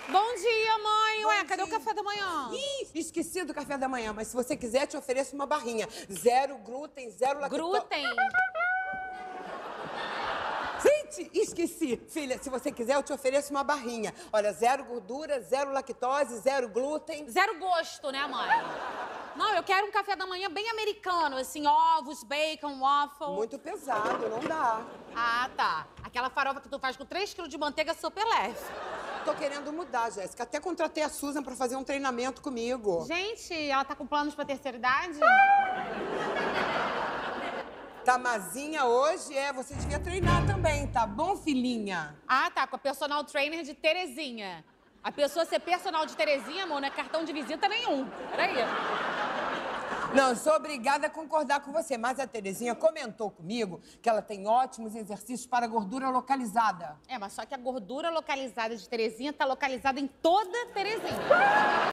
Bom dia, mãe. Ué, cadê o dia. café da manhã? Ih, esqueci do café da manhã, mas se você quiser, te ofereço uma barrinha. Zero glúten, zero lactose. Glúten. Gente, esqueci. Filha, se você quiser, eu te ofereço uma barrinha. Olha, zero gordura, zero lactose, zero glúten. Zero gosto, né, mãe? Não, eu quero um café da manhã bem americano, assim, ovos, bacon, waffle. Muito pesado, não dá. Ah, tá. Aquela farofa que tu faz com 3 quilos de manteiga super leve. Tô querendo mudar, Jéssica. Até contratei a Susan pra fazer um treinamento comigo. Gente, ela tá com planos pra terceira idade? Tá mazinha hoje? Você devia treinar também, tá bom, filhinha? Ah, tá, com a personal trainer de Terezinha. A pessoa ser personal de Terezinha, amor, não é cartão de visita nenhum. Peraí. Não, eu sou obrigada a concordar com você, mas a Terezinha comentou comigo que ela tem ótimos exercícios para gordura localizada. É, mas só que a gordura localizada de Terezinha tá localizada em toda Terezinha.